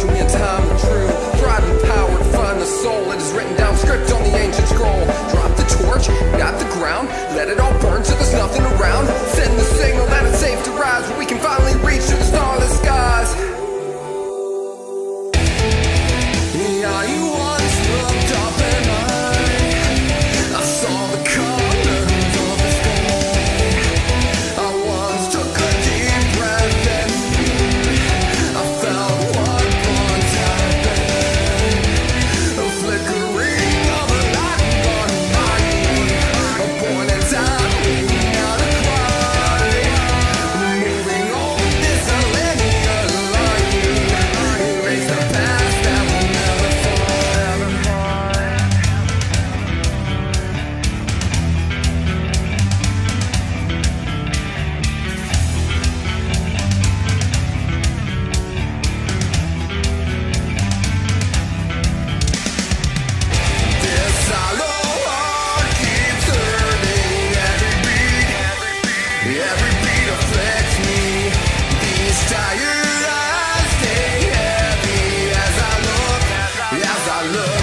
marching we in time and true. Pride and power to find the soul. It is written down, script on the ancient scroll. Drop the torch at the ground, let it all burn till there's nothing around. Send the signal that it's safe to rise, where we can finally reach to the starless skies. Yeah, you once looked up and I saw the colors of the sky. I once took a deep breath and I felt what once happened. A flickering of a light gone by, a born in time, not a cry. Moving on this linear line, erase the past that will never fall. This hollow heart keeps hurting. Every beat afflicts me. These tired eyes stay heavy as I look.